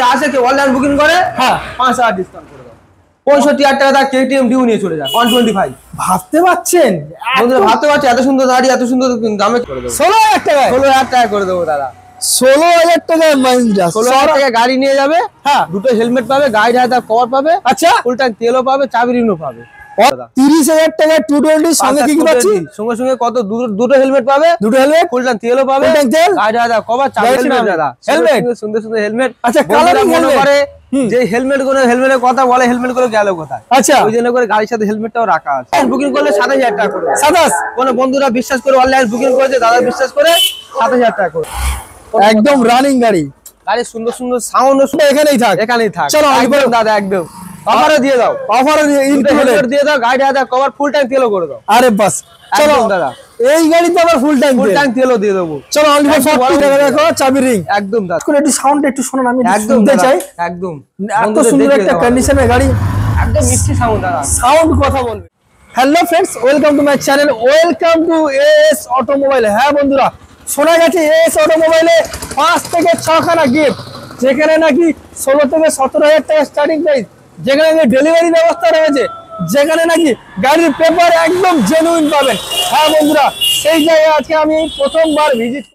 আসে কেউ online booking করে, হ্যাঁ 5,000 ডিসকাউন্ট করে দাও। 65,000 টাকা তার কেটিএম ডিউ নিয়ে চলে যায় 125। ভাবতে পারছেন? বন্ধুরা ভাবতে পারছি এত সুন্দর গাড়ি এত সুন্দর দামে করে দেবো। 16,000 টাকায় 16,000 টাকা করে দেবো দাদা। 16,000 টাকায় মাহিন্দ্রা 16,000 টাকা গাড়ি নিয়ে যাবে, হ্যাঁ দুটো হেলমেট পাবে, গাইড হাজার কভার পাবে, আচ্ছা ফুল ট্যাঙ্ক তেলও পাবে, চাবি রিংও পাবে। 30,000 টাকায় 220 সঙ্গে কি কি পাচ্ছি? সঙ্গে সঙ্গে কত দুটো হেলমেট পাবে, দুটো হেলমেট, ফুল ট্যাঙ্ক তেলও পাবে, ফুল ট্যাঙ্ক তেল, গাইড হাজার কভার, চাবি হেলমেট দাদা। হেলমেট সুন্দর সুন্দর হেলমেট। আচ্ছা কালারিং হেলমেট করে যে হেলমেট গুলো হেলমেটের কথা বলে, হেলমেট গুলো গেল কোথায়? আচ্ছা ওই জন্য করে গাড়ির সাথে হেলমেটটাও রাখা আছে। বুকিং করলে 27,000 টাকা করে। 27 কোন বন্ধুরা বিশ্বাস করে অনলাইন বুকিং করেছে, দাদা বিশ্বাস করে 27,000 টাকা করে। একদম রানিং গাড়ি। গাড়ি সুন্দর সুন্দর সাউন্ড এখানেই থাক, এখানেই থাক। চলো একদম দাদা একদম অফারও দিয়ে দাও, অফারও ইনক্লুডেড দিয়ে দাও, গাড়ি হাজার কভার, ফুল ট্যাঙ্ক তেলও করে দাও। আরে বাস চলো দাদা এই গাড়িতে আবার ফুল ট্যাঙ্ক তেলও দিয়ে দেবো। চলো অনলি ফর 40 টাকা দেখো, চাবি রিং একদম দাদা। একটু সাউন্ড একটু শুনুন, আমি একদম শুনতে চাই। একদম এত সুন্দর একটা কন্ডিশনের গাড়ি, একদম মিষ্টি সাউন্ড দাদা, সাউন্ড কথা বলবে। Hello friends, welcome to my channel, welcome to AS automobile. হ্যাঁ বন্ধুরা, শোনা গেছে এএস অটোমোবাইলে 5 থেকে 6 খানা গিফট, যেখানে নাকি 16 থেকে 17,000 টাকা স্টার্টিং প্রাইস, যেখানে ডেলিভারি ব্যবস্থা রয়েছে, যেখানে নাকি গাড়ির পেপার একদম জেনুইন পাবেন। হ্যাঁ বন্ধুরা, সেই জায়গায় আজকে আমি প্রথমবার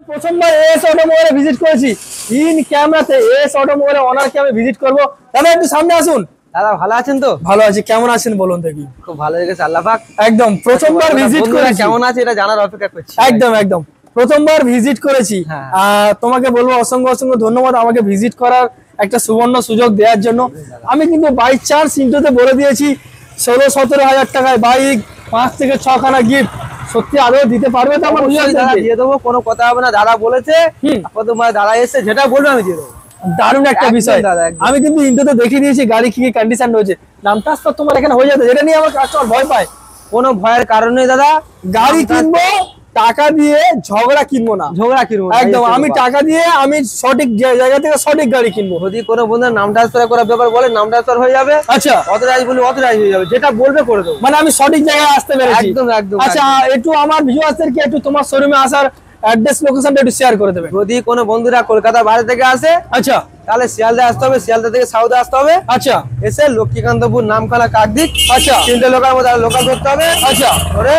এএস অটোমোবাইলে ভিজিট করেছি। ইন ক্যামেরাতে এএস অটোমোবাইলের ওনারকে আমি ভিজিট করবো। দাদা একটু সামনে আসুন। দাদা ভালো আছেন তো? ভালো আছি, কেমন আছেন বলুন দেখি? খুব ভালো লেগেছে, আল্লাহ পাক। একদম প্রথমবার ভিজিট করেছি, কেমন আছে এটা জানার অপেক্ষা করছি। একদম প্রথমবার ভিজিট করেছি। তোমাকে বলবো অসংখ্য অসংখ্য ধন্যবাদ আমাকে ভিজিট করার একটা সুবর্ণ সুযোগ দেওয়ার জন্য। আমি কিন্তু বাই চান্স ইন্ট্রোতে বলে দিয়েছি 16-17,000 টাকায় বাইক, 5 থেকে 6 খানা গিফট। সত্যি আরো দিতে পারবে তো? আমার দাদা দিয়ে দেবো, কোনো কথা হবে না। দাদা বলেছে, প্রথমবার দাদা এসে যেটা বলবে আমি দিয়ে দেবো। দারুণ একটা বিষয়। আমি কিন্তু ইন্ট্রোতে দেখিয়ে দিয়েছি গাড়ি কি কন্ডিশন রয়েছে। নাম ট্রান্সফার তোমার এখানে হয়ে যাবে, যেটা নিয়ে আমার কাস্টমার ভয় পায়। কোনো ভয়ের কারণ নেই দাদা, গাড়ি কিনবো টাকা দিয়ে, ঝগড়া কিনবো না, ঝগড়া কিনবো একদম। আমি টাকা দিয়ে আমি সঠিক জায়গা থেকে সঠিক গাড়ি কিনবো। যদি কোনো বন্ধুর নাম ট্রান্সফার করার ব্যাপার বলে, নাম ট্রান্সফার হয়ে যাবে। আচ্ছা অথরাইজ বলি অথরাইজ হয়ে যাবে, যেটা বলবে করে দেবো। মানে আমি সঠিক জায়গায় আসতে পেরেছি। একদম একদম। আচ্ছা একটু আমার ভিউয়ার্সদেরকে একটু তোমার শোরুমে আসার অ্যাড্রেস লোকেশনটা একটু শেয়ার করে দেবে। যদি কোনো বন্ধুরা কলকাতার বাইরে থেকে আসে, আচ্ছা তাহলে শিয়ালদা আসতে হবে, শিয়ালদা থেকে সাউথে আসতে হবে। আচ্ছা এসে লক্ষ্মীকান্তপুর নামখানা কাকদ্বীপ, আচ্ছা 3টে লোকাল মধ্যে লোকাল ধরতে হবে। আচ্ছা ধরে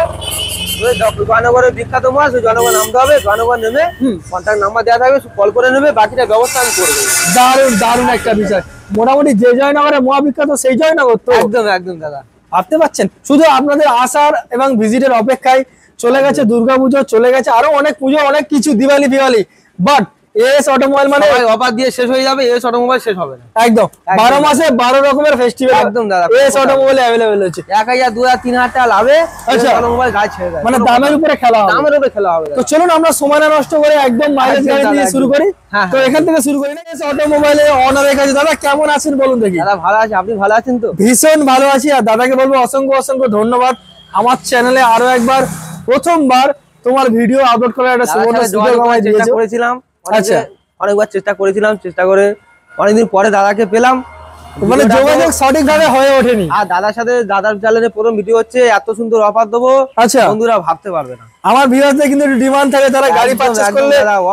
জয়নগরের বিখ্যাত মাছ, ওই জয়নগর নামতে হবে। জয়নগর নেমে কন্ট্যাক্ট নাম্বার দেওয়া থাকবে, কল করে নেবে, বাকিটা ব্যবস্থা আমি করে দেবো। দারুণ একটা বিষয়। মোটামুটি যে জয়নগরে মহাবিখ্যাত সেই জয়নগর তো? একদম একদম দাদা। ভাবতে পারছেন, শুধু আপনাদের আসার এবং ভিজিটের অপেক্ষায়। চলে গেছে দুর্গাপুজো, চলে গেছে আরো অনেক পুজো, অনেক কিছু, দিওয়ালি ফিওয়ালি, বাট এএস অটোমোবাইল মানে অফার দিয়ে শেষ হয়ে যাবে। এএস অটোমোবাইল শেষ হবে না, একদম 12 মাসে 12 রকমের ফেস্টিভ্যাল একদম দাদা। এএস অটোমোবাইল अवेलेबल আছে। 1,000 2,000 3,000 টাকা লাভে আচ্ছা অটোমোবাইল গাড়ি ছেড়ে দেয়, মানে দামের উপরে খেলা হবে, দামের উপরে খেলা হবে। তো চলুন আমরা সময় না নষ্ট করে একদম মাইলেজ গাড়ি দিয়ে শুরু করি। তো এখান থেকে শুরু করি না, এএস অটোমোবাইলে অনারের কাছে। দাদা কেমন আছেন বলুন দেখি? দাদা ভালো আছে, আপনি ভালো আছেন তো? ভীষণ ভালো আছি। আর দাদাকে বলবো অসংখ্য ধন্যবাদ আমার চ্যানেলে আরো একবার প্রথমবার তোমার ভিডিও আপলোড করার একটা সুবর্ণ সুযোগ আমায় দিয়েছো। করেছিলাম, আচ্ছা অনেকবার চেষ্টা করেছিলাম, চেষ্টা করে অনেকদিন পরে দাদাকে পেলাম। মানে যোগাযোগ সঠিকভাবে হয়ে ওঠেনি। আর দাদার সাথে, দাদার চ্যানেলে প্রথম ভিডিও হচ্ছে, এত সুন্দর অফার দেবো, আচ্ছা বন্ধুরা ভাবতে পারবে না। আমার ভিউয়ারদের কিন্তু ডিমান্ড থাকে, তারা গাড়ি পারচেজ করলে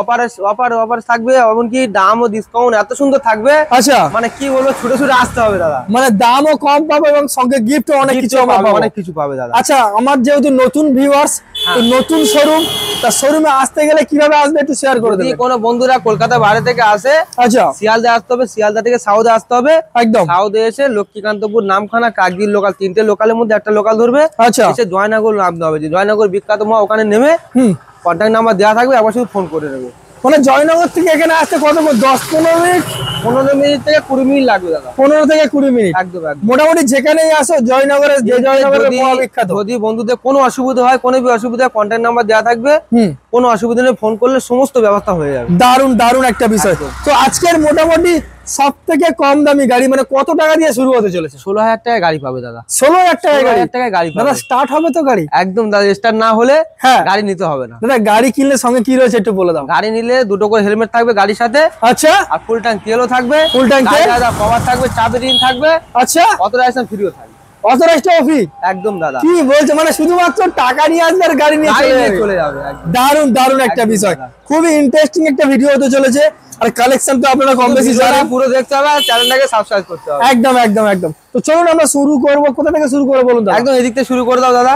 অফার থাকবে, এমনকি দাম ও ডিসকাউন্ট এত সুন্দর থাকবে। আচ্ছা মানে কি বলবো, ছুটে আসতে হবে দাদা। মানে দামও কম পাবে এবং সঙ্গে গিফট অনেক কিছু পাবে, অনেক কিছু পাবে দাদা। আচ্ছা আমার যেহেতু নতুন ভিউয়ার্স, নতুন শোরুম, তা শোরুমে আসতে গেলে কিভাবে আসবে একটু শেয়ার করে দেবেন। কোনো বন্ধুরা কলকাতা বাইরে থেকে আসে, আচ্ছা শিয়ালদা আসতে হবে, শিয়ালদা থেকে সাউথে আসতে হবে। একদম সাউথে এসে লক্ষ্মীকান্তপুর নামখানা কাকদ্বীপ লোকাল, 3টে লোকালের মধ্যে একটা লোকাল ধরবে। আচ্ছা এসে জয়নগর নামতে হবে, জয়নগর বিখ্যাত মা, ওখানে নেমে কন্ট্যাক্ট নাম্বার দেওয়া থাকবে, একবার শুধু ফোন করে নেবে। মানে জয়নগর থেকে এখানে আসতে কত 10-15 মিনিট? 15 মিনিট থেকে 20 মিনিট লাগবে দাদা। 15 থেকে 20 মিনিট একদম একদম। মোটামুটি যেখানেই আসো জয়নগরের, যে জয়নগরের মহাবিখ্যাত। যদি বন্ধুদের কোনো অসুবিধা হয়, কোনো অসুবিধা, কন্ট্যাক্ট নাম্বার দেওয়া থাকবে, কোনো অসুবিধা নেই, ফোন করলে সমস্ত ব্যবস্থা হয়ে যাবে। দারুণ একটা বিষয়। তো আজকের মোটামুটি সব থেকে কম দামি গাড়ি মানে কত টাকা দিয়ে শুরু হতে চলেছে? 16,000 টাকায় গাড়ি পাবে দাদা। 16,000 টাকায় গাড়ি দাদা স্টার্ট হবে তো গাড়ি? একদম দাদা, স্টার্ট না হলে গাড়ি নিতে হবে না দাদা। গাড়ি কিনলে সঙ্গে কি রয়েছে একটু বলে দাও। গাড়ি নিলে 2টো করে হেলমেট থাকবে গাড়ির সাথে, আচ্ছা, আর ফুল ট্যাঙ্ক তেলও থাকবে, ফুল ট্যাঙ্ক তেল, কভার থাকবে, চাবি রিং থাকবে, আচ্ছা, অথরাইজেশন ফ্রিও থাকবে। অথরাইজড ফ্রি একদম দাদা। কি বলছে, মানে শুধুমাত্র টাকা নিয়ে আসবে আর গাড়ি নিয়ে চলে যাবে। দারুন দারুন একটা বিষয়, খুবই ইন্টারেস্টিং একটা ভিডিও হতে চলেছে। আর কালেকশন তো আপনারা কম বেশি জানেন, পুরো দেখতে হবে, চ্যানেলটাকে সাবস্ক্রাইব করতে হবে। একদম একদম একদম। তো চলুন আমরা শুরু করব, কোথা থেকে শুরু করব বলুন দাদা? একদম এদিক থেকে শুরু করে দাও দাদা।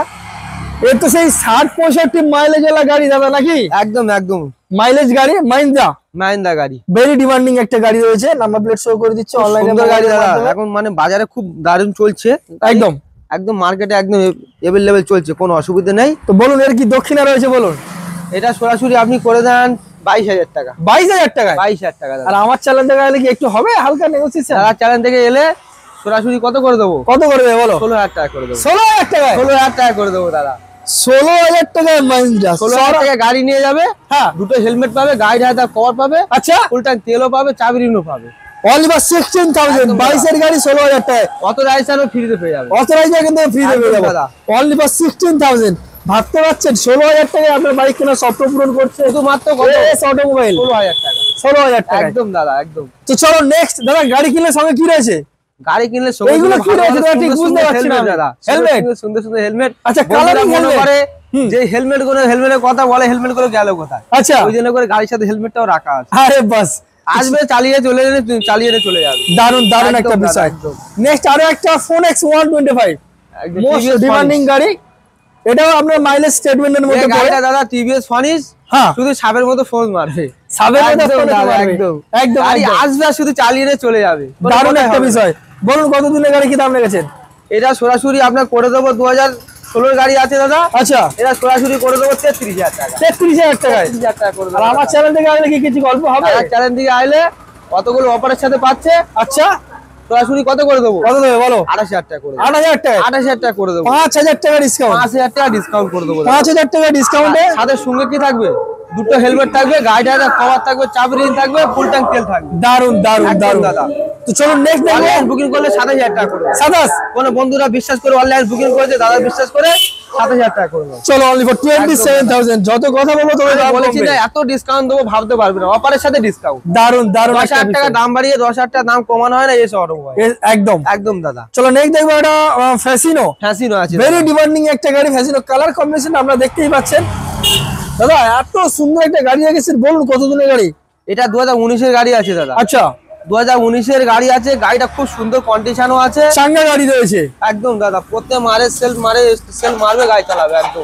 এর তো সেই 60-65 মাইলেজ এলা গাড়ি দাদা নাকি? একদম একদম মাইলেজ গাড়ি, মাহিন্দ্রা গাড়ি, ভেরি ডিমান্ডিং একটা গাড়ি রয়েছে। নাম্বার প্লেট শো করে দিচ্ছে অনলাইনে। সুন্দর গাড়ি দাদা, এখন মানে বাজারে খুব দারুণ চলছে। একদম একদম মার্কেটে একদম এভেলেবেল চলছে, কোনো অসুবিধা নেই। তো বলুন এর কি দক্ষিণা রয়েছে বলুন? এটা সরাসরি আপনি করে দেন 22,000 টাকা। 22,000 টাকায়? 22,000 টাকা দাদা। আর আমার চ্যানেল থেকে এলে কি একটু হবে হালকা নেগোসিয়েশন? দাদা চ্যানেল থেকে এলে সরাসরি কত করে দেবো? কত করে দেবে বলো? 16,000 টাকা করে দেবো। 16,000 টাকায়? 16,000 টাকা করে দেবো দাদা। 16,000 টাকায় মাহিন্দ্রা? 16,000 টাকা গাড়ি নিয়ে যাবে, হ্যাঁ, দুটো হেলমেট পাবে, গাইড হাজার কভার পাবে, আচ্ছা, ফুল ট্যাঙ্ক তেলও পাবে, চাবি রিনও পাবে। Only for 16,000। 22 এর গাড়ি 16,000 টাকায়। অথরাইজেশনও ফ্রিতে পেয়ে যাবে। অথরাইজ কিন্তু ফ্রি দেবে একদম যাবে দাদা। Only for 16,000। ভাবতে পারছেন 16,000 টাকায় আপনার বাইক কেনার স্বপ্ন পূরণ করছে শুধুমাত্র কত? S automobile. 16,000 টাকা। 16,000 টাকা একদম দাদা একদম। তো চলো নেক্সট দাদা, গাড়ি কিনলে সঙ্গে কি রয়েছে? গাড়ি কিনলে এইগুলো কি রয়েছে দাদা? ঠিক বুঝতে পারছি না দাদা। হেলমেট, সুন্দর সুন্দর হেলমেট। আচ্ছা, কালারিং হেলমেট করে যে হেলমেট গুলো, হেলমেটের কথা বলে, হেলমেট গুলো গেল কোথায়? আচ্ছা, ওই জন্য করে গাড়ির সাথে হেলমেটটাও রাখা আছে। আরে বাস, আসবে চালিয়ে চলে যাবে, চালিয়ে চলে যাবে। দারুন দারুন একটা একদম বিষয়। একদম। নেক্সট আরো একটা ফোন X125 একদম মোস্ট TVS ডিমান্ডিং Phoenix। গাড়ি। এটাও আপনার মাইলেজ স্টেটমেন্টের মধ্যে এই পড়ে। গাড়িটা দাদা টিভিএস ফনিস, হ্যাঁ, শুধু সাপের মতো ফোন মারবে। সাবের মধ্যে একদম ফোন দাদা, মারবে। একদম একদম গাড়ি একদম। আসবে আর শুধু চালিয়ে চলে যাবে। কোনো দারুন কথাই একটা হবে না। বিষয়। বলুন কত দিনের গাড়ি কি দাম রেখেছেন? এটা সরাসরি আপনার করে দেবো 2016 গাড়ি আছে দাদা। আচ্ছা, এটা সরাসরি করে দেবো 33,000 টাকা। 33,000 টাকায়? 33,000 টাকা করে আর দেবো। আমার চ্যানেল থেকে আসলে কি কিছু গল্প হবে? চ্যালেঞ্জ দিকে আইলে কতগুলো অফারের সাথে পাচ্ছে, আচ্ছা, সরাসরি কত করে দেবো? কত দেবে বলো? 28,000 টাকা করে দেবো। 8,000 টাকা? 28,000 টাকা করে দেবো। 5,000 টাকা ডিসকাউন্ট? 5,000 টাকা ডিসকাউন্ট করে দেবো। 5,000 টাকা ডিসকাউন্টে সাথে সঙ্গে কি থাকবে? দুটো হেলমেট থাকবে, গাইড হাজার কভার থাকবে, চাবি রিং থাকবে, ফুল ট্যাঙ্ক তেল থাকবে। দারুন দারুন একদম দারুন দাদা। তো চলুন নেক্সট দেখবো। অনলাইন বুকিং করলে 27,000 টাকা করে দেবো। 27? কোনো বন্ধুরা বিশ্বাস করে অনলাইন বুকিং করেছে, দাদা বিশ্বাস করে 27,000 টাকা করে দেবো। চলো অনলি ফর 27,000। যত কথা বলবো তত দাম বলেছি কমবে। না এত ডিসকাউন্ট দেবো, ভাবতে পারবে না। অফারের সাথে ডিসকাউন্ট। দারুন দারুন 10,000 টাকা দাম বাড়িয়ে 10,000 টাকা দাম কমানো হয় না, এসে অটোমোবাইল। একদম একদম দাদা। চলো নেক্সট দেখবো এটা ফ্যাসিনো। ফ্যাসিনো আছে ভেরি ডিমান্ডিং একটা গাড়ি ফ্যাসিনো। কালার কম্বিনেশন আপনারা দেখতেই পাচ্ছেন। দাদা এত সুন্দর একটা গাড়ি রেখেছেন, বলুন কত দিনের গাড়ি? এটা 2019 এর গাড়ি আছে দাদা। আচ্ছা, 2019 এর গাড়ি আছে, গাড়িটা খুব সুন্দর কন্ডিশনও আছে। চাঙ্গা গাড়ি রয়েছে একদম দাদা, প্রত্যেক মারে সেল মারবে, গাড়ি চালাবে একদম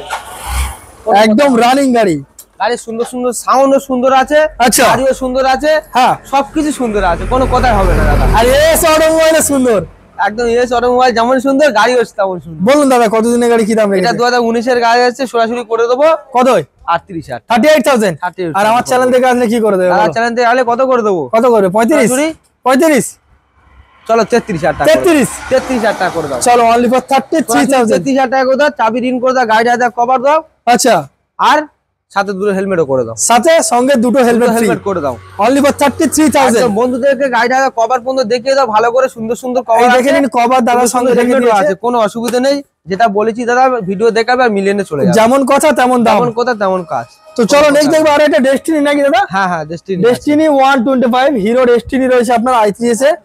একদম রানিং গাড়ি। গাড়ি সুন্দর সুন্দর সাউন্ডও সুন্দর আছে, আচ্ছা, গাড়িও সুন্দর আছে, হ্যাঁ, সবকিছু সুন্দর আছে, কোনো কথাই হবে না দাদা। আর এস অটোমোবাইলে সুন্দর। একদম এস অটোমোবাইল যেমন সুন্দর, গাড়িও তেমন সুন্দর। বলুন দাদা কত দিনের গাড়ি কি দাম এটা রেখেছেন? 2019 এর গাড়ি আছে, সরাসরি করে দেবো কত? 38,000। 38,000? 38,000 আর আমার চ্যানেল থেকে আসলে কি করে দেবে দাদা বলো? চ্যানেল থেকে আলে কত করে দেবো? কত করে? 35? সরাসরি 35? চলো 33,000 টাকা। 33? 33,000 টাকা করে দাও। চলো অনলি ফর 33,000। 33,000 টাকা করে দাও, চাবি রিন করে দাও, গাড়ি হাজার কভার দাও, আচ্ছা, আর সাথে দুটো হেলমেটও করে দাও। সাথে সঙ্গে দুটো হেলমেট ফ্রি। হেলমেট করে দাও অনলি ফর 33,000। একদম বন্ধুদেরকে গাড়ি হাজার কভার পর্যন্ত দেখিয়ে দাও, ভালো করে সুন্দর সুন্দর এই কভার দেখে নিন কভার দাদার সঙ্গে রেখে হেলমেটও দিয়েছে। আছে, কোনো অসুবিধা নেই। যেটা বলেছি দাদা, ভিডিও দেখাবে আর মিলিয়ে চলে যাবে। যেমন কথা তেমন দাম। তেমন কথা তেমন কাজ। তো চলো নেক্সট দেখবো আর একটা ডেস্টিনি নাকি দাদা? হ্যাঁ হ্যাঁ, ডেস্টিনি 125 হিরো ডেস্টিনি রয়েছে আপনার i3s এ।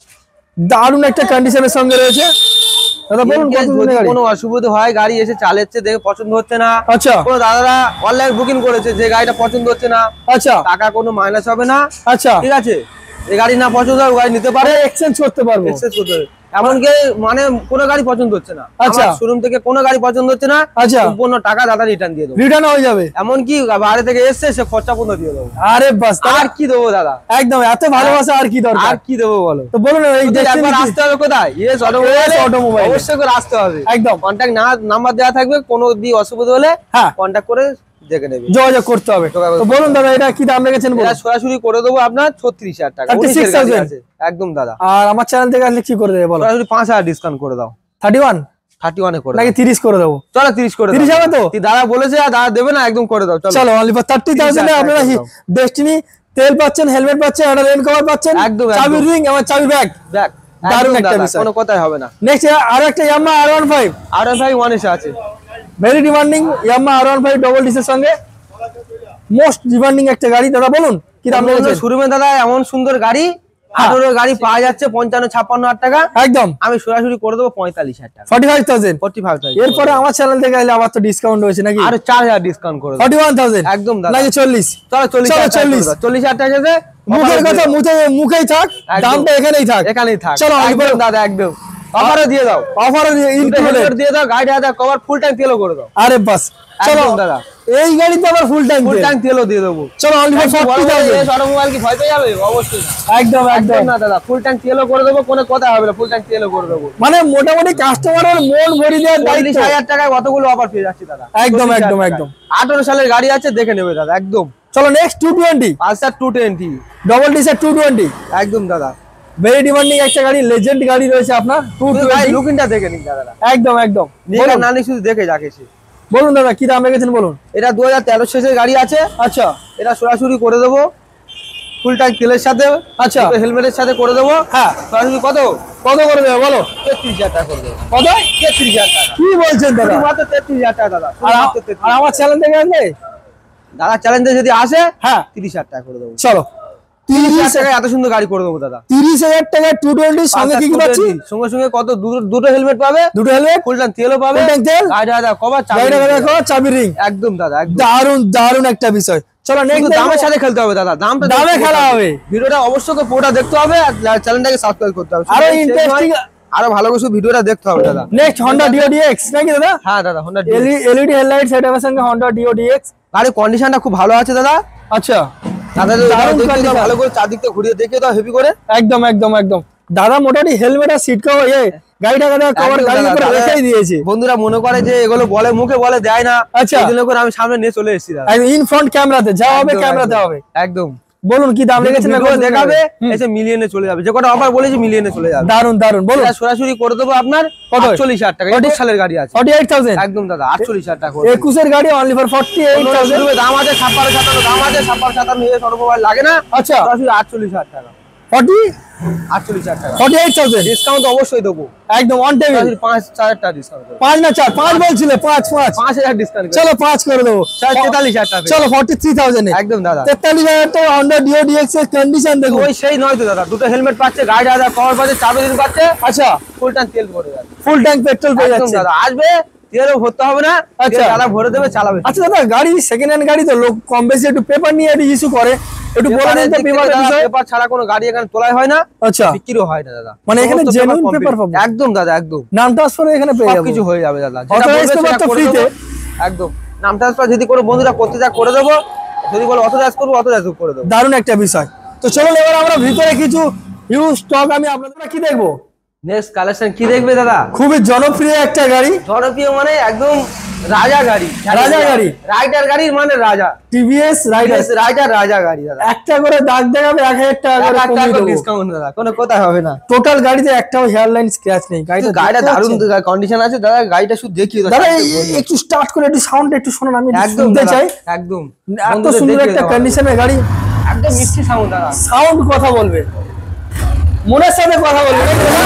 দারুণ একটা কন্ডিশনের সঙ্গে রয়েছে দাদা, বলুন কত দিনের গাড়ি? কোনো অসুবিধা হয়, গাড়ি এসে চালাচ্ছে, দেখে পছন্দ হচ্ছে না, আচ্ছা কোনো দাদারা অনলাইন বুকিং করেছে, যে গাড়িটা পছন্দ হচ্ছে না, আচ্ছা টাকা কোনো মাইনাস হবে না, আচ্ছা, ঠিক আছে? এই গাড়ি না পছন্দ হয়, গাড়ি নিতে পারে, এক্সচেঞ্জ করতে পারবো। এক্সচেঞ্জ করতে হবে। এমনকি মানে কোনো গাড়ি পছন্দ হচ্ছে না, আচ্ছা। শোরুম থেকে কোনো গাড়ি পছন্দ হচ্ছে না, আচ্ছা, সম্পূর্ণ টাকা দাদা রিটার্ন দিয়ে দেবো। রিটার্ন হয়ে যাবে? এমনকি বাইরে থেকে এসছে, সে খরচা পর্যন্ত দিয়ে দেবো। আরে বাস, আর কি দেবো দাদা? একদম এত ভালোবাসা আর কি দরকার? আর কি দেবো বলো? তো বলুন এই একবার আসতে হবে কোথায়? ইয়েস অটোমোবাইল, অবশ্যই করে আসতে হবে। একদম কন্ট্যাক্ট নাম্বার দেওয়া থাকবে, কোনো দিক অসুবিধা হলে হ্যাঁ কন্ট্যাক্ট করে দেখে নেবে, যোগাযোগ করতে হবে। তো বলুন দাদা এটা কি দাম রেখেছেন বলুন? এটা সরাসরি করে দেবো আপনার 36,000 টাকা। 36,000 আছে একদম দাদা। আর আমার চ্যানেল থেকে আসলে কি করে দেবে বলো? সরাসরি 5,000 ডিসকাউন্ট করে দাও। 31 31 এ করে নাকি 30 করে দেবো? চলো 30 করে 30 দাও। হবে তো? দাদা বলেছে, আর দাদা দেবে না, একদম করে দাও। চলো অনলি ফর 30,000 এ আপনারা একদম। ডেস্টিনি তেল পাচ্ছেন, হেলমেট পাচ্ছেন, একটা রেন কভার পাচ্ছেন, একদম, চাবি একদম। রিং এবং চাবি ব্যাগ। দেখ দারুণ দারুণ একটা একটা বিষয়। কোনো কথাই হবে না। নেক্সট আরো একটা Yamaha R15 আর ভাই 1 এসে আছে, very demanding Yamaha R15 double ডিসের সঙ্গে মোস্ট ডিমান্ডিং একটা গাড়ি দাদা, বলুন কি দাম রেখেছেন? শোরুমে দাদা এমন সুন্দর গাড়ি 18 গাড়ি পাওয়া যাচ্ছে 55-56,000 টাকা, একদম আমি সরাসরি করে দেবো 45,000 টাকা। 45,000 45,000 এরপরে আমার চ্যানেল থেকে এলে আবার তো ডিসকাউন্ট হয়েছে নাকি? আর 4,000 ডিসকাউন্ট করে দেবো। 41,000 একদম দাদা, নাকি 40? চলো 40,000 টাকা আছে। মুখের কথা মুখেই থাক, দামটা এখানেই থাক। চলো একদম দাদা, একদম অফারও দিয়ে দাও, অফারও ইনক্লুডেড দিয়ে দাও, গাড়ি হাজার কভার ফুল ট্যাঙ্ক তেলও করে দাও। আরে বাস, চলো একদম দাদা, এই গাড়িতে আবার ফুল ট্যাঙ্ক তেলও দিয়ে দেবো। চলো অনলি ফর 40,000। অটোমোবাইল কি ভয় পেয়ে যাবে? অবশ্যই না। একদম একদম না দাদা, ফুল ট্যাঙ্ক তেলও করে দেবো, কোনো কথা হবে না, ফুল ট্যাঙ্ক তেলও করে দেবো। মানে মোটামুটি কাস্টমারের মন ভরে দেওয়ার দায়িত্ব। 40,000 টাকায় কতগুলো অফার পেয়ে যাচ্ছে দাদা। একদম একদম একদম 18 সালের গাড়ি আছে, দেখে নেবে দাদা। একদম চলো নেক্সট 220 পালসার 220 ডবল ডিসের 220 একদম দাদা, ভেরি ডিমান্ডিং একটা গাড়ি, লেজেন্ড গাড়ি রয়েছে আপনার 220। লুকিংটা দেখে নিন দাদা, একদম একদম বলুন না, শুধু দেখে যাকেছে। বলুন দাদা কি দাম রেখেছেন বলুন। এটা 2013 শেষের গাড়ি আছে। আচ্ছা এটা সরাসরি করে দেবো ফুল ট্যাঙ্ক তেলের সাথে, আচ্ছা হেলমেটের সাথে করে দেবো। হ্যাঁ সরাসরি কত কত করে দেবে বলো? 33,000 টাকা করে দেবো। কত? 33,000 টাকা। কি বলছেন দাদা? মাত্র 33,000 টাকা দাদা। আর আমার চ্যানেল থেকে আসলে দাদা চ্যালেঞ্জে যদি আসে, হ্যাঁ 30,000 টাকা করে দেবো। চলো 30,000 টাকায় এত সুন্দর গাড়ি করে দেবো দাদা। 30,000 টাকা 220 সঙ্গে কি কি পাচ্ছি? সঙ্গে সঙ্গে কত দুটো হেলমেট পাবে, দুটো হেলমেট, ফুল ট্যাঙ্ক তেলও পাবে, ফুল ট্যাঙ্ক তেল, গাড়ি হাজার কভার, চাবি রিং। একদম দাদা, একদম দারুন দারুন একটা বিষয়। চলো নেক্সট দামের সাথে খেলতে হবে দাদা, দামে খেলা হবে। ভিডিওটা অবশ্যই পুরোটা দেখতে হবে আর চ্যানেলটাকে সাবস্ক্রাইব করতে হবে। আরো ইন্টারেস্টিং, আরো ভালো কিছু ভিডিওটা দেখতে হবে দাদা। নেক্সট Honda Dio DX নাকি দাদা? হ্যাঁ দাদা, Honda LED হেডলাইট সেটআপের সঙ্গে Honda Dio DX গাড়ির কন্ডিশনটা খুব ভালো আছে দাদা। আচ্ছা দাদা দারুণ দেখে condition। দাও, ভালো করে চারদিকটা ঘুরিয়ে দেখে দাও হেভি করে। একদম একদম একদম দাদা মোটামুটি হেলমেট আর সিট কভার গাড়িটা কভার একদম গাড়ির দাদা, উপরে দাদা, রেখেই দিয়েছে। বন্ধুরা মনে করে যে এগুলো বলে মুখে বলে দেয় না, আচ্ছা। এই জন্য করে আমি সামনে নিয়ে চলে এসেছি দাদা। ইন ফ্রন্ট ক্যামেরাতে যা হবে, একদম, ক্যামেরাতে একদম, হবে। একদম বলুন কি দাম রেখেছেন? ভিডিও দেখাবে, এসে মিলিয়নে চলে যাবে, যে কটা অফার বলেছি মিলিয়নে চলে যাবে। দারুন দারুন বলুন। এটা সরাসরি করে দেবো আপনার কত? 48,000 টাকা। 21 সালের গাড়ি আছে, 48,000 একদম দাদা, 48,000 টাকা করে দেবো। 21 এর গাড়ি অনলি ফর 48,000। দাম আছে 56-57, দাম আছে 56-57, সর্বমোবাইল লাগে না। আচ্ছা সরাসরি 48,000 টাকা, 48,000 টাকা 48,000 ডিসকাউন্ট অবশ্যই দেবো। একদম অন টেবিল। 5,000 টাকা ডিসকাউন্ট দেবো। 5 না 4, 5 বলছিলে, 5 5,000 ডিসকাউন্ট চলো 5 করে দেবো। 43,000 টাকা চলো 43,000 এ একদম দাদা। 43,000 টাকা Honda Dio DX এর কন্ডিশন দেখো। ওই সেই নয় তো দাদা, দুটো হেলমেট পাচ্ছে, গাড়ি হাজার কভার পাচ্ছে, চাবি রিং পাচ্ছে, আচ্ছা ফুল ট্যাঙ্ক তেল ভরে যাচ্ছে। ফুল ট্যাঙ্ক পেট্রোল পেয়ে একদম যাচ্ছে। দাদা, আসবে তেলও ভরতে হবে না, আচ্ছা। তেল দাদা ভরে দেবে, চালাবে। আচ্ছা দাদা গাড়ি সেকেন্ড হ্যান্ড গাড়ি তো লোক কম বেশি একটু পেপার নিয়ে একটু ইস্যু করে, একটু বলে দিন তো পেপারের বিষয়। পেপার ছাড়া কোনো গাড়ি এখানে তোলাই হয় না, আচ্ছা বিক্রিও হয় না দাদা। মানে এখানে সমস্ত genuine paper paper complete। পাবো। একদম দাদা, একদম নাম ট্রান্সফার এখানে পেয়ে যাবো। সবকিছু হয়ে যাবে দাদা, যেটা Authorized বলবে paper সেটা তো করে free-তে। দেবো। একদম নাম ট্রান্সফার যদি কোনো বন্ধুরা করতে চায় করে দেবো, যদি বলে অথরাইজ করবো অথরাইজ করে দেবো। দারুণ একটা বিষয়। তো চলো এবার আমরা ভিতরে কিছু হিউজ স্টক আমি আপনাদের কি দেখবো। নেক্সট কালেকশন কি দেখবে দাদা? খুবই জনপ্রিয় একটা গাড়ি, জনপ্রিয় মানে একদম রাজা গাড়ি, রাজা গাড়ি, রাইডার গাড়ির মানে রাজা, টিভিএস রাইডার। রাইডার রাজা গাড়ি দাদা। একটা করে দাগ দেখাবে 1,000 টাকা করে কমিয়ে দেবো। ডিসকাউন্ট দাদা, কোনো কথা হবে না। টোটাল গাড়িতে একটাও হেয়ারলাইন স্ক্র্যাচ নেই। গাড়িটা দারুণ কন্ডিশন আছে দাদা, গাড়িটা শুধু দেখিয়ে দাও দাদা একটু স্টার্ট করে একটু সাউন্ড একটু শোনান, আমি একদম শুনতে দাদা, চাই। একদম এত সুন্দর একটা কন্ডিশনের গাড়ি, একদম মিষ্টি সাউন্ড দাদা। সাউন্ড কথা বলবে, মনের সাথে কথা বলবে,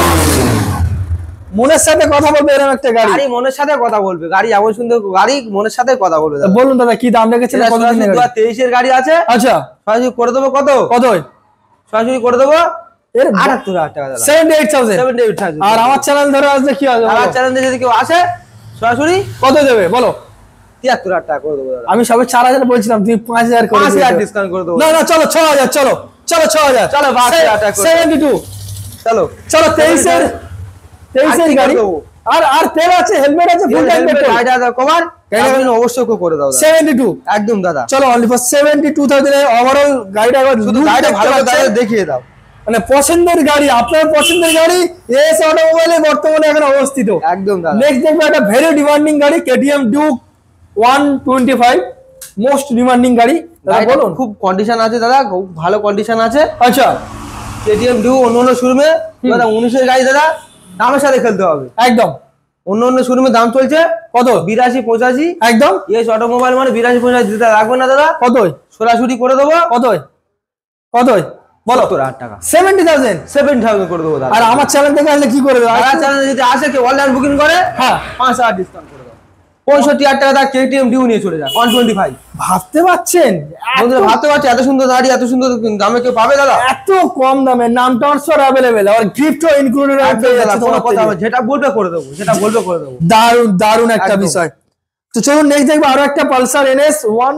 মনের সাথে কথা বলবে এরকম একটা গাড়ি। গাড়ি মনের সাথে কথা বলবে, গাড়ি এমন সুন্দর গাড়ি মনের সাথে কথা বলবে দাদা। বলুন দাদা কি দাম রেখেছেন? এটা কত সরাসরি দিনের গাড়ি? 2023 এর গাড়ি আছে, আচ্ছা সরাসরি করে দেবো কত? কত? সরাসরি করে দেবো এর 78,000 টাকা দাদা। 78,000। 78,000। আর আমার চ্যানেল ধরে আসলে কি হবে? আমার চ্যানেলে যদি কেউ আসে সরাসরি কত দেবে বলো? 73,000 টাকা করে দেবো দাদা। আমি সবে 4,000 বলছিলাম, তুমি 5,000 করে 5,000 ডিসকাউন্ট করে দেবো। না না চলো 6,000, চলো চলো 6,000, চলো 5,000 টাকা করে 72, চলো চলো 23 এর গাড়ি। আর তেল আছে, হেলমেট আছে, full tank petrol, rider cover গাড়ি অবশ্যই করে দাও দাদা। 72 একদম দাদা, চলো অনলি ফর 72,000 এর ওভারঅল গাড়িটা একবার শুধু look গাড়িটা দেখতে ভালো করে পাচ্ছেন। দেখিয়ে দাও। মানে পছন্দের গাড়ি, আপনার পছন্দের গাড়ি এস অটোমোবাইলে বর্তমানে এখন অবস্থিত। একদম দাদা। নেক্সট দেখবো একটা ভেরি ডিমান্ডিং গাড়ি, KTM Duke 125, মোস্ট ডিমান্ডিং গাড়ি। দাদা বলুন। খুব কন্ডিশন আছে দাদা, খুব ভালো কন্ডিশন আছে। আচ্ছা KTM Duke অন্য অন্য শোরুমে দাদা 19 এর গাড়ি দাদা, দামের সাথে খেলতে হবে একদম। অন্য অন্য শোরুমে দাম চলছে কত? 82-85। একদম এস অটোমোবাইল মানে 82-85 দিতে লাগবে না দাদা, কত? সরাসরি করে দেবো কত? কত বলো? 70,000 টাকা। 70,000। 7,000 করে দেবো দাদা। আর আমার চ্যানেল থেকে আসলে কি করে দেবো? আমার চ্যানেলে যদি আসে কেউ অনলাইন বুকিং করে, হ্যাঁ 5,000 ডিসকাউন্ট করে দেবো। 65,000 টাকা দা KTM ডিউ নিয়ে চলে যায় 125। ভাবতে পারছেন বন্ধুরা ভাবতে পারছি এত সুন্দর গাড়ি এত সুন্দর দামে কেউ পাবে দাদা? এত কম দামে, নাম ট্রান্সফার अवेलेबल আর গিফটও ইনক্লুডেড আছে। কোনো কথা হবে, যেটা বলবে করে দেবো, যেটা বলবে করে দেবো। দারুন দারুন একটা বিষয়। তো চলুন নেক্সট দেখবো আরো একটা পালসার NS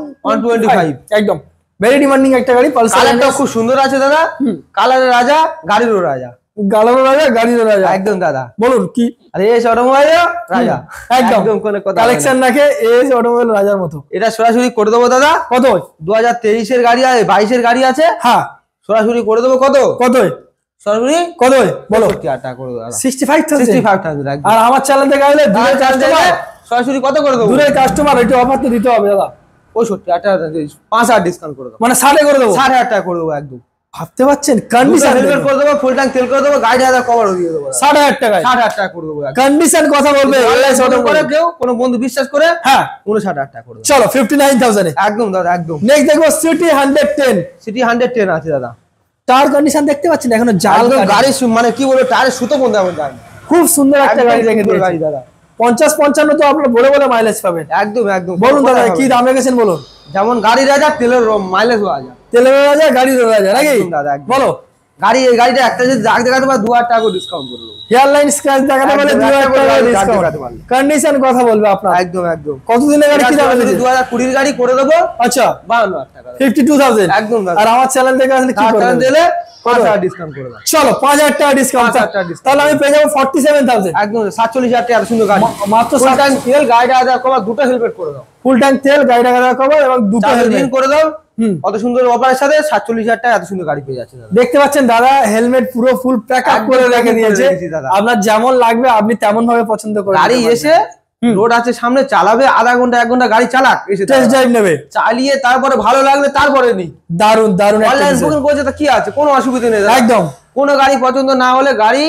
125। একদম ভেরি ডিমান্ডিং একটা গাড়ি পালসার। কালারটা খুব সুন্দর আছে দাদা, কালারের রাজা গাড়িরও রাজা, গালারও রাজা গাড়িরও রাজা। একদম দাদা বলুন কি, আরে এস অটোমোবাইল রাজা একদম কোনো কথা কালেকশন রাখে এস অটোমোবাইল রাজার মতো। এটা সরাসরি করে দেবো দাদা। কত? 2023 এর গাড়ি আছে, 22 এর গাড়ি আছে। হ্যাঁ সরাসরি করে দেবো। কত কত সরাসরি কত বলো? 65,000 টাকা করে দেবো। 65,000। একদম। আর আমার চ্যানেল থেকে আসলে দূরের কাস্টমার, সরাসরি কত করে দেবো? দূরের কাস্টমার একটু অফার তো দিতে হবে দাদা। 65,000 টাকা 5,000 ডিসকাউন্ট করে দেবো, মানে 60 করে দেবো। 60,000 টাকা করে দেবো একদম। ভাবতে পারছেন কন্ডিশন হেলমেট করে দেবো, ফুল ট্যাঙ্ক তেল করে দেবো, গাড়ি হাজার কভারও দিয়ে দেবো 60,000 টাকায়। 60,000 টাকা করে দেবো একদম। কন্ডিশন কথা বলবে করে কেউ কোনো বন্ধু বিশ্বাস করে হ্যাঁ 59,000 টাকা করে দেবো। চলো 59,000 এ একদম দাদা একদম। নেক্সট দেখো সিটি 110। সিটি 110 আছে দাদা। টায়ার কন্ডিশন দেখতে পাচ্ছেন এখনো জাল গাড়ি মানে কি বলবো, টায়ারের সুতো বন্ধ এমন দাম। খুব সুন্দর একটা গাড়ি রেখে দিয়েছে গাড়ি দাদা। 50-55 তো আপনারা বড় বড় মাইলেজ পাবেন। একদম একদম। বলুন দাদা কি দাম রেখেছেন বলুন। যেমন গাড়ি রাজা তেলের মাইলেজ রাজা, তেলের রাজা গাড়ির রাজা নাকি একদম দাদা একদম। বলো গাড়ি এই গাড়িটা একটা যদি দাগ দেখাতে পারে 2,000 টাকা করে ডিসকাউন্ট করে দেবো। এয়ারলাইন স্ক্র্যাচ দেখাতে বলে 2000 টাকা ডিসকাউন্ট। দেখাতে পারলে কন্ডিশন কথা বলবে আপনার। একদম একদম। কতদিনের গাড়ি কি দাম আছে? 2020 এর গাড়ি করে দেবো। আচ্ছা 52,000 টাকা 52,000 একদম দাদা। আর আমার চ্যানেল থেকে আসলে কি করবেন? দিলে 5,000 ডিসকাউন্ট করে দেবো। চলো 5,000 টাকা ডিসকাউন্ট। 5,000 টাকা discount। তাহলে আমি পেয়ে যাবো 47,000। একদম 47,000 টাকা এত সুন্দর গাড়ি। মাত্র ফুল ট্যাঙ্ক তেল, গাড়িটা হাজার কভার, দুটো হেলমেট করে দাও। ফুল ট্যাঙ্ক তেল, গাড়ি টাকা কভার এবং দুটো হেলমেট করে দাও। কত সুন্দর অফারের সাথে 47,000 টাকা এত সুন্দর গাড়ি পেয়ে যাচ্ছে দাদা। দেখতে পাচ্ছেন দাদা হেলমেট পুরো ফুল প্যাক আপ করে রেখে দিয়েছে। আপনার যেমন লাগবে আপনি তেমন ভাবে পছন্দ করবেন। গাড়ি এসে রোড আছে সামনে, চালাবে আধা ঘন্টা 1 ঘন্টা গাড়ি চালাক, এসে টেস্ট ড্রাইভ নেবে, চালিয়ে তারপরে ভালো লাগলে তারপরে নি। দারুন দারুন একটা অনলাইন বিষয়। বুকিং করছে তো কি আছে, কোনো অসুবিধা নেই দাদা। একদম কোনো গাড়ি পছন্দ না হলে গাড়ি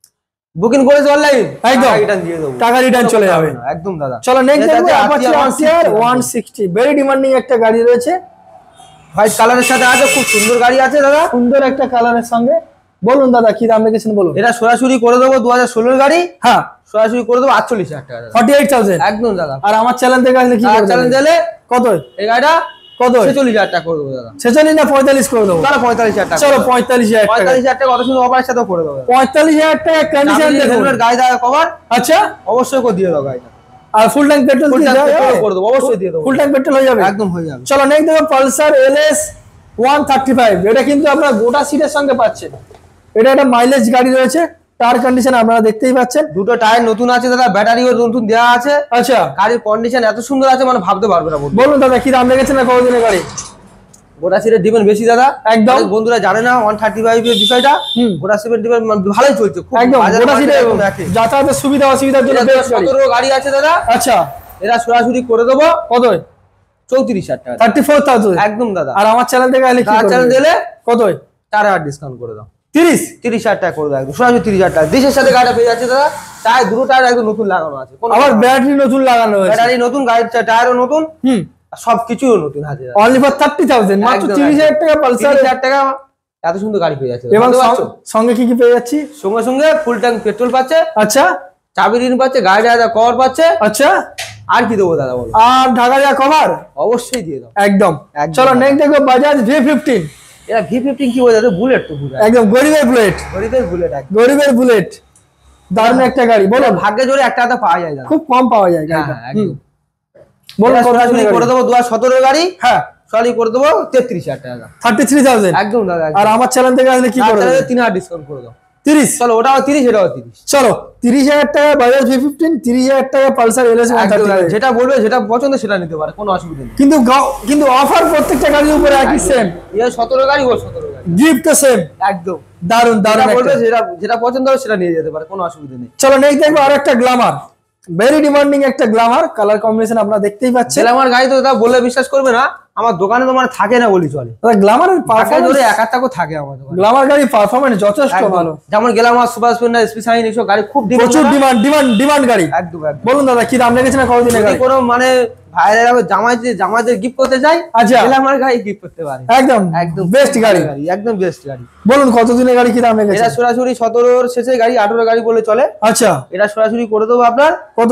বুকিং করেছে অনলাইন, একদম রিটার্ন দিয়ে দেবো, টাকা রিটার্ন চলে যাবে একদম দাদা। চলো নেক্সট দেখবো অ্যাপাচি RTR 160। ভেরি ডিমান্ডিং একটা গাড়ি রয়েছে, হোয়াইট কালারের সাথে আছে, খুব সুন্দর গাড়ি আছে দাদা, সুন্দর একটা কালারের সঙ্গে। বলুন দাদা কি দাম রেখেছেন বলুন। এটা সরাসরি করে দেবো 2016 গাড়ি। হ্যাঁ সরাসরি করে দেবো 48,000 টাকা 48,000 একদম দাদা। আর আমার চ্যানেল থেকে আসলে কি করবেন? চ্যালেঞ্জ দিলে কত এই গাড়িটা কত? 46,000 টাকা করে দেবো দাদা। 46 না 45 করে দেবো? তাহলে 45,000 টাকা। চলো 45,000 টাকা। 45,000 টাকা কত সুন্দর অফারের সাথে করে দেবো। 45,000 টাকা কন্ডিশন দেখুন। গাড়ি দাদা কভার আচ্ছা অবশ্যই করে দিয়ে দাও গাড়িটা। আর ফুল ট্যাঙ্ক পেট্রোল ফুল দিয়ে ট্যাঙ্ক যাবে? পেট্রোল করে দেবো, অবশ্যই দিয়ে দেবো। ফুল ট্যাঙ্ক পেট্রোল হয়ে যাবে? একদম হয়ে যাবে। চলো নেক্সট দেখো পালসার LS 135। এটা কিন্তু আপনারা গোটা সিটের সঙ্গে পাচ্ছেন। এটা একটা মাইলেজ গাড়ি রয়েছে, টায়ার কন্ডিশন আপনারা দেখতেই পাচ্ছেন। দুটো টায়ার নতুন আছে দাদা, ব্যাটারিও নতুন দেওয়া আছে। আচ্ছা গাড়ির কন্ডিশন এত সুন্দর আছে মানে ভাবতে পারবে না। বলুন দাদা কি দাম রেখেছেন না কতদিনের গাড়ি? গোটা সিটের ডিমান্ড বেশি দাদা, একদম। অনেক বন্ধুরা জানে না 135 এর বিষয়টা। গোটা সিটের ডিমান্ড ভালোই চলছে, খুব একদম বাজারে গোটা সিটে একদম দেখে। যাতায়াতের সুবিধা অসুবিধার জন্য বেশ গাড়ি। 17 গাড়ি আছে দাদা। আচ্ছা এরা সরাসরি করে দেবো কত? 34,000 টাকা 34,000 একদম দাদা। আর আমার চ্যানেল থেকে আসলে কি চ্যানেল করবেন? দিলে কত? 4,000 ডিসকাউন্ট করে দাও। 30,000 টাকা করে দাও একদম সরাসরি 30,000 টাকা। দেশের সাথে গাড়িটা পেয়ে যাচ্ছে দাদা। টায়ার দুটো টায়ার একদম নতুন লাগানো আছে, আবার ব্যাটারি নতুন লাগানো হয়েছে। ব্যাটারি নতুন, গাড়ির টায়ারও নতুন, সবকিছুও নতুন আছে দাদা। অনলি ফর 30,000 মাত্র 30,000 টাকা পালসার। 30,000 টাকা এত সুন্দর গাড়ি পেয়ে যাচ্ছে এবং বুঝতে পারছো? সঙ্গে কি কি পেয়ে যাচ্ছি? সঙ্গে সঙ্গে ফুল ট্যাঙ্ক পেট্রোল পাচ্ছে, আচ্ছা চাবি রিং পাচ্ছে, গাড়ি হাজার কভার পাচ্ছে। আচ্ছা আর কি দেবো দাদা বলো? আর ঢাকা যা কভার অবশ্যই দিয়ে দাও একদম। একদম। চলো নেক্সট দেখো বাজাজ V15। এরা V15 কি বলে দাদা? বুলেট তো পুরো একদম গরিবের বুলেট, গরিবের বুলেট একদম। গরিবের বুলেট দারুণ একটা গাড়ি। বলো ভাগ্যে জোরে একটা হাতে পাওয়া যায় দাদা, খুব কম পাওয়া যায় গাড়িটা। হ্যাঁ, একদম। বলো এরা কত সরাসরি করে করে দেবো 2017 গাড়ি। হ্যাঁ সরাসরি করে দেবো 33,000 টাকা 33,000 একদম দাদা। আর আমার চ্যানেল থেকে আসলে কি করবে? 3,000 ডিসকাউন্ট করে দাও। 30। চলো ওটাও 30, এটাও 30। চলো 30,000 টাকা বাজাজ V15, 30,000 টাকা পালসার LS 135। যেটা বলবে যেটা পছন্দ সেটা নিতে পারে, কোনো অসুবিধা নেই। কিন্তু অফার প্রত্যেকটা গাড়ির উপরে একই সেম, ইয়ে 17 গাড়ি ও 17 গাড়ি গিফট তো সেম। একদম দারুন দারুন যেটা বলবে একটা। যেটা পছন্দ হবে সেটা নিয়ে যেতে পারে, কোনো অসুবিধা নেই। চলো নেক্সট দেখবো আর একটা গ্ল্যামার, ভেরি ডিমান্ডিং একটা গ্ল্যামার। কালার কম্বিনেশন আপনারা দেখতেই পাচ্ছেন। আমার গাড়ি তো দাদা বললে বিশ্বাস করবে না, আমার দোকানে তো মানে থাকে না বলি চলে। গ্ল্যামারের ঢাকায় পারফরম্যান্স, ধরে এক টাকা থাকে আমার দোকানে। গ্ল্যামার গাড়ি পারফরম্যান্স যথেষ্ট একদম। ভালো। যেমন গ্ল্যামার, সুপার স্প্লেন্ডার, স্পেশাইন এইসব গাড়ি খুব প্রচুর ডিমান্ড গাড়ি। একদম একদম। বলুন দাদা কি দাম রেখেছেন কতদিনের যদি গাড়ি? কোনো মানে ভাইরা জামাইদের গিফট করতে চাই, আচ্ছা। গ্ল্যামার গাড়ি গিফট করতে পারে। একদম একদম বেস্ট গাড়ি, একদম বেস্ট গাড়ি। বলুন কতদিনের গাড়ি কি দাম এটা রেখেছেন? সরাসরি 17 শেষে গাড়ি, 18 গাড়ি বলে চলে। আচ্ছা এটা সরাসরি করে দেবো আপনার কত?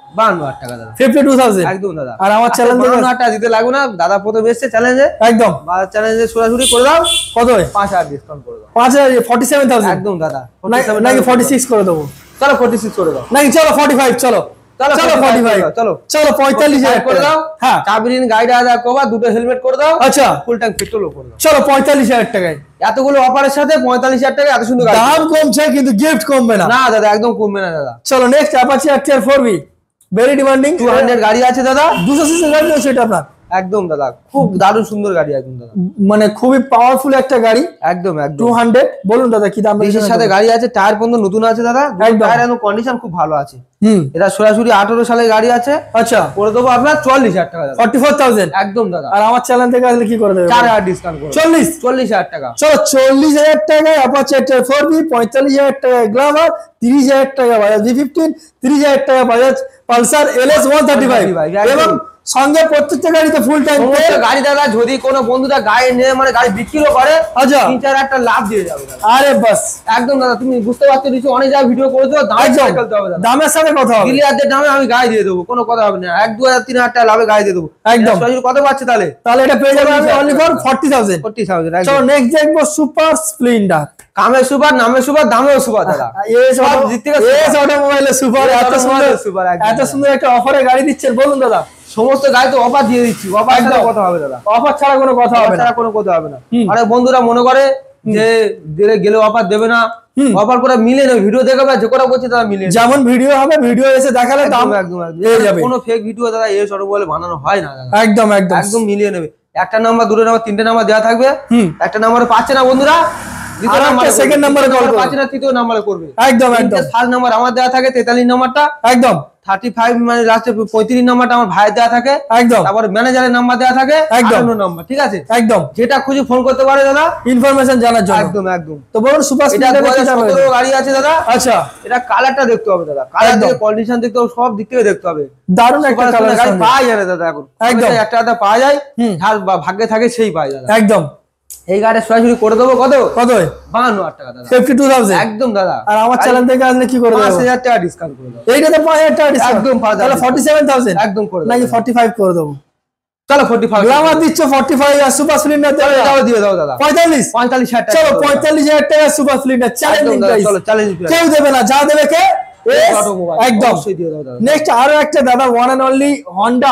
52,000 টাকা দাদা। 52,000 একদম দাদা। আর আমার চ্যালেঞ্জ 52,000 টাকা দিতে লাগবে না দাদা, প্রথম এসছে চ্যালেঞ্জে, একদম চ্যালেঞ্জে সরাসরি করে দাও। কত হয়? 5,000 ডিসকাউন্ট করে দাও। 5,000 47,000 একদম দাদা। নাকি 46 করে দেবো? চলো 46 করে দাও। নাকি চলো 45, চলো চলো 45, চলো চলো 45,000 করে দাও। হ্যাঁ, চাবিরিন গাইড আদা কভার, দুটো হেলমেট করে দাও। আচ্ছা, ফুল ট্যাঙ্ক পেট্রোল করে দাও। চলো 45,000 টাকায়। এতগুলো অফারের সাথে 45,000 টাকা এত সুন্দর গাড়ি। দাম কমছে কিন্তু গিফট কমবে না। না দাদা, একদম কমবে না দাদা। চলো next Apache RTR 4V, very demanding, 200 গাড়ি আছে দাদা। 200 সিসি গাড়ি রয়েছে এটা আপনার। একদম দাদা, খুব দারুণ সুন্দর গাড়ি একদম দাদা, মানে খুবই পাওয়ারফুল একটা গাড়ি। একদম একদম 200। বলুন দাদা কি দাম? দেশের সাথে গাড়ি আছে, টায়ার পর্যন্ত নতুন আছে দাদা, একদম। টায়ার একদম কন্ডিশন খুব ভালো আছে। হুম, এটা সরাসরি 18 সালের গাড়ি আছে। আচ্ছা, করে দেবো আপনার 44,000 টাকা দাদা। 44,000 একদম দাদা। আর আমার চ্যানেল থেকে আসলে কি করে দেবে? 4,000 ডিসকাউন্ট করে 40,000 টাকা। চলো 40,000 টাকায় অ্যাপাচি RTR 4V, 45,000 টাকায় গ্ল্যামার, 30,000 টাকা বাজাজ V15, 30,000 টাকা বাজাজ পালসার LS 135 এবং সঙ্গে প্রত্যেকটা গাড়িতে ফুল টাইম গাড়ি দাদা। যদি কোনো বন্ধুরা গাড়ি নিয়ে মানে গাড়ি বিক্রিও করে, আচ্ছা, 3-4 একটা লাভ দিয়ে যাবে দাদা। আরে বাস একদম দাদা, তুমি বুঝতে পারছো নিশ্চয়ই, অনেক জায়গায় ভিডিও করেছো, দামে খেলতে হবে দাদা। দামের সাথে কথা হবে, ডিলারদের দামে আমি গাড়ি দিয়ে দেবো, কোনো কথা হবে না। 1-2,000-3,000 টাকা লাভে গাড়ি দিয়ে দেবো একদম। সরাসরি কত পাচ্ছে তাহলে? তাহলে এটা পেয়ে যাবে আমি অনলি ফর 40,000। 40,000 চলো নেক্সট দেখবো সুপার স্প্লেন্ডার। কামে সুপার, নামে সুপার, দামেও সুপার দাদা। সব দিক থেকে অটোমোবাইলে সুপার। এত সুন্দর সুপার, এত সুন্দর একটা অফারে গাড়ি দিচ্ছেন, বলুন দাদা। সমস্ত গাড়ি তো অফার দিয়ে দিচ্ছি, অফার ছাড়া কথা হবে দাদা, অফার ছাড়া কোনো কথা হবে না, ছাড়া কোনো কথা হবে না। আরে বন্ধুরা মনে করে যে দিলে গেলে অফার দেবে না, অফার করে মিলে না, ভিডিও দেখাবে যে করে বলছে তারা মিলে, যেমন ভিডিও হবে ভিডিও এসে দেখালে দাম একদম পেয়ে যাবে। কোনো ফেক ভিডিও দাদা এই সরো বলে বানানো হয় না দাদা, একদম একদম একদম মিলিয়ে নেবে। একটা নাম্বার, দুটো নাম্বার, তিনটে নাম্বার দেওয়া থাকবে। একটা নাম্বারে পাচ্ছে না বন্ধুরা, দ্বিতীয় নাম্বারে, সেকেন্ড নাম্বারে কল করবে, পাচ্ছে না তৃতীয় নাম্বারে করবে। একদম একদম। ফার্স্ট নাম্বার আমার দেওয়া থাকে 43 নাম্বারটা, একদম 35 মানে লাস্টে 35 নাম্বারটা আমার ভাইয়ের দেওয়া থাকে, একদম। তারপর ম্যানেজারের নাম্বার দেওয়া থাকে, একদম 58 নাম্বার, ঠিক আছে, একদম। যেটা খুঁজে ফোন করতে পারে দাদা ইনফরমেশন জানার জন্য। একদম একদম। তো বলুন সুপার স্প্লেন্ডার কি দাম আছে? 17 গাড়ি আছে দাদা। আচ্ছা, এটা কালারটা দেখতে হবে দাদা, কালার দেখে কন্ডিশন দেখতে হবে, সব দিক থেকে দেখতে হবে। দারুণ একটা কালার গাড়ি পাওয়া যায় না দাদা এখন, একদম একটা একটা পাওয়া যায়, যার ভাগ্যে থাকে সেই পায় দাদা। একদম। এই গাড়ি সরাসরি করে দেবো কত? কত? 52,000 টাকা দাদা। 52,000 একদম দাদা। আর আমার চ্যানেল থেকে আসলে কি করে দেব? 5,000 টাকা ডিসকাউন্ট করে দেবো। এইটাতে 5,000 টাকা ডিসকাউন্ট, একদম 5,000, তাহলে 47,000 একদম করে দেবো, নাকি 45 করে দেবো? চলো 45 গ্ল্যামার দিচ্ছ 45 আর সুপার স্প্লেন্ডার দেবে দাও, দিয়ে দাও দাদা 45। 45,000 টাকা। চলো 45,000 টাকা সুপার স্প্লেন্ডার চ্যালেঞ্জিং প্রাইস। চলো চ্যালেঞ্জ প্রাইস, কেউ দেবে না, যা দেবে কে? একদম। অবশ্যই দিয়ে দাও দাদা। নেক্সট আরো একটা দাদা, one and only Honda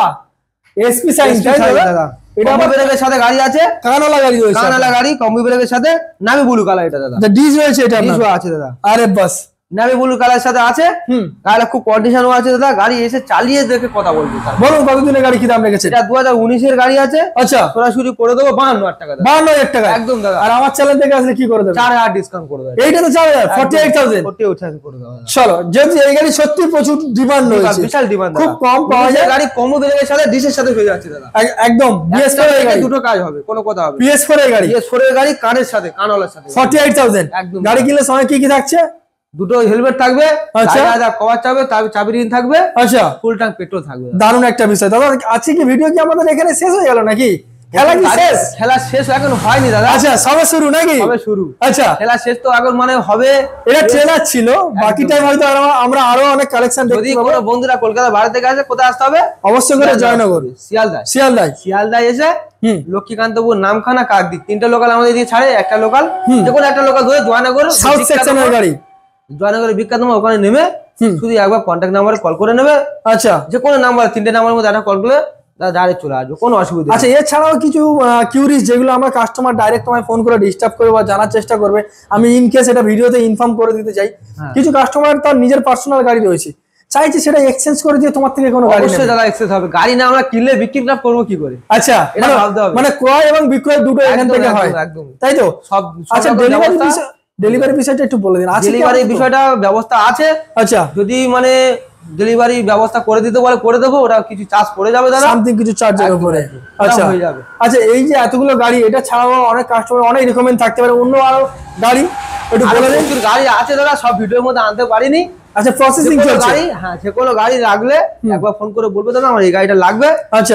SP Shine দাদা। এটা কম্বি ব্রেকের সাথে গাড়ি আছে, কানালা গাড়ি রয়েছে, কানালা গাড়ি কম্বি ব্রেকের সাথে, নামি ব্লু কালার এটা দাদা, ডিজ রয়েছে এটা আপনার? ডিজ আছে দাদা। আরে বাস, নামি ব্লু কালার সাথে আছে, গাড়িটা খুব কন্ডিশনও আছে দাদা। গাড়ি এসে চালিয়ে দেখে কথা বলবি। বলুন কতদিনের গাড়ি কি দাম রেখেছে? এটা 2019 এর গাড়ি আছে। আচ্ছা, সরাসরি করে দেবো 52,000 টাকা দাদা। 52,000 টাকা একদম দাদা। আর আমার চ্যানেল থেকে আসলে কি করে দেবে? 4,000 ডিসকাউন্ট করে দেবো। এইটা তো 4,000, 48,000 48,000 করে দেবো। চলো, যেহেতু এই গাড়ি সত্যি প্রচুর ডিমান্ড রয়েছে, বিশাল ডিমান্ড, খুব কম পাওয়া যায়। গাড়ি কম্বি ব্রেকের সাথে ডিশের সাথে হয়ে যাচ্ছে দাদা, একদম। PS4 এর গাড়ি, দুটো কাজ হবে, কোনো কথা হবে। PS4 এর গাড়ি, PS4 এর গাড়ি কানের সাথে, কানওয়ালার সাথে, 48,000 একদম। গাড়ি কিনলে সময় কি কি থাকছে? দুটো হেলমেট থাকবে, আচ্ছা, কভার থাকবে, চাবি রিং থাকবে, আচ্ছা, ফুল ট্যাঙ্ক পেট্রোল থাকবে। দারুণ একটা বিষয় দাদা। আজকে কি ভিডিও কি আমাদের এখানে শেষ হয়ে গেল নাকি? খেলা কি শেষ? খেলা শেষ এখন হয়নি দাদা, আচ্ছা সবে শুরু নাকি? সবে শুরু। আচ্ছা, খেলা শেষ তো এখন মানে হবে। এটা ট্রেলার ছিল, বাকি টাইম হয়তো আমরা আরো অনেক কালেকশন যদি দেখতে পাবো। কোনো বন্ধুরা কলকাতা বাইরে থেকে আসে, কোথায় আসতে হবে? অবশ্যই করে জয়নগর, শিয়ালদায় শিয়ালদায় এসে লক্ষ্মীকান্তপুর, নামখানা, কাকদ্বীপ, 3টে লোকাল আমাদের দিয়ে ছাড়ে, একটা লোকাল, যে কোনো একটা লোকাল ধরে জয়নগর সাউথ সেকশনের গাড়ি, জয়নগরের বিখ্যাত ওখানে নেমে শুধু একবার কন্ট্যাক্ট নাম্বারে কল করে নেবে। আচ্ছা, যে কোনো নাম্বার, 3টে নাম্বারের মধ্যে একটা কল করে ডাইরেক্ট চলে আসবে, কোনো অসুবিধা। আচ্ছা, এছাড়াও কিছু কিউরিজ যেগুলো আমরা কাস্টমার ডাইরেক্ট তোমায় ফোন করে ডিস্টার্ব করবে বা জানার চেষ্টা করবে, আমি ইন কেস এটা ভিডিওতে ইনফর্ম করে দিতে চাই। কিছু কাস্টমার তার নিজের পার্সোনাল গাড়ি রয়েছে, চাইছে সেটা এক্সচেঞ্জ করে দিয়ে তোমার থেকে কোনো গাড়ি নেবে। অবশ্যই দাদা এক্সচেঞ্জ হবে, গাড়ি না আমরা কিনলে বিক্রি না করবো কি করে? আচ্ছা, এটা ভাবতে হবে। মানে ক্রয় এবং বিক্রয় দুটো এখান থেকে হয়, একদম, তাই তো? সব। আচ্ছা, ডেলিভারি বিষয়টা একটু বলে দিন। ডেলিভারি বিষয়টা ব্যবস্থা আছে। আচ্ছা, যদি মানে ডেলিভারি ব্যবস্থা করে দিতে বলে করে দেবো, ওটা কিছু চার্জ পড়ে যাবে দাদা, সামথিং কিছু চার্জের উপরে। আচ্ছা, হয়ে যাবে। আচ্ছা, এই যে এতগুলো গাড়ি, এটা ছাড়াও অনেক কাস্টমার অনেক রিকমেন্ড থাকতে পারে অন্য আরো গাড়ি, একটু বলে দিন। প্রচুর গাড়ি আছে দাদা, সব ভিডিওর মধ্যে আনতে পারিনি। আচ্ছা, প্রসেসিং চলছে। গাড়ি, হ্যাঁ, যে কোনো গাড়ি লাগলে একবার ফোন করে বলবে দাদা আমার এই গাড়িটা লাগবে। আচ্ছা,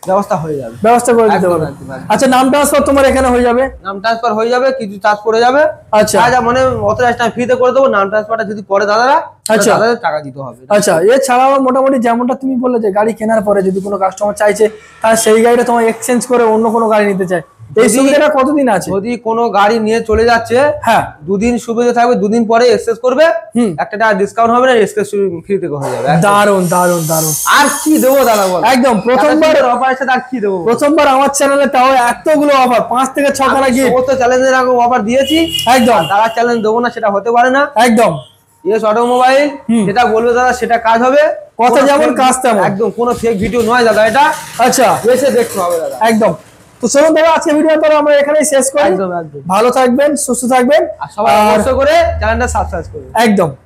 ব্যবস্থা হয়ে যাবে, ব্যবস্থা করে দিতে একদম, পারবে। একদম, একদম। আচ্ছা, নাম ট্রান্সফার তোমার এখানে হয়ে যাবে? নাম ট্রান্সফার হয়ে যাবে, কিছু চার্জ পড়ে যাবে। আচ্ছা যা মানে অথরাইজ টাইম ফ্রিতে করে দেবো। নাম ট্রান্সফারটা যদি পরে দাদারা, আচ্ছা। দাদাদের টাকা দিতে হবে। আচ্ছা, এছাড়াও মোটামুটি যেমনটা তুমি বললে যে গাড়ি কেনার পরে যদি কোনো কাস্টমার চাইছে তার সেই গাড়িটা তোমার এক্সচেঞ্জ করে অন্য কোনো গাড়ি নিতে চায়, এই সুবিধাটা কতদিন আছে? যদি কোনো গাড়ি নিয়ে চলে যাচ্ছে, হ্যাঁ, 2 দিন সুবিধা থাকবে, 2 দিন পরে এক্সচেঞ্জ করবে, একটা টাকা ডিসকাউন্ট হবে না, এক্সচেঞ্জ ফ্রি থেকে হয়ে যাবে। দারুন দারুন দারুন। আর কি দেবো দাদা বল? একদম প্রথমবার অফার আছে, আর কি দেবো? প্রথমবার আমার চ্যানেলে তাও এতগুলো অফার, 5 থেকে 6 খানা গিফট। সমস্ত চ্যালেঞ্জের আগে অফার দিয়েছি, একদম তারা চ্যালেঞ্জ দেবো না সেটা হতে পারে না। একদম। ইয়েস অটোমোবাইল যেটা বলবে দাদা সেটা কাজ হবে, কথা যেমন কাজ তেমন। একদম কোনো ফেক ভিডিও নয় দাদা, এটা আচ্ছা, এসে দেখতে হবে দাদা। একদম। তো চলুন দাদা, আজকে ভিডিওটা আমরা এখানেই শেষ করি। একদম একদম। ভালো থাকবেন, সুস্থ থাকবেন, আর সবাই অবশ্যই করে চ্যানেলটা সাবস্ক্রাইব করবেন। একদম।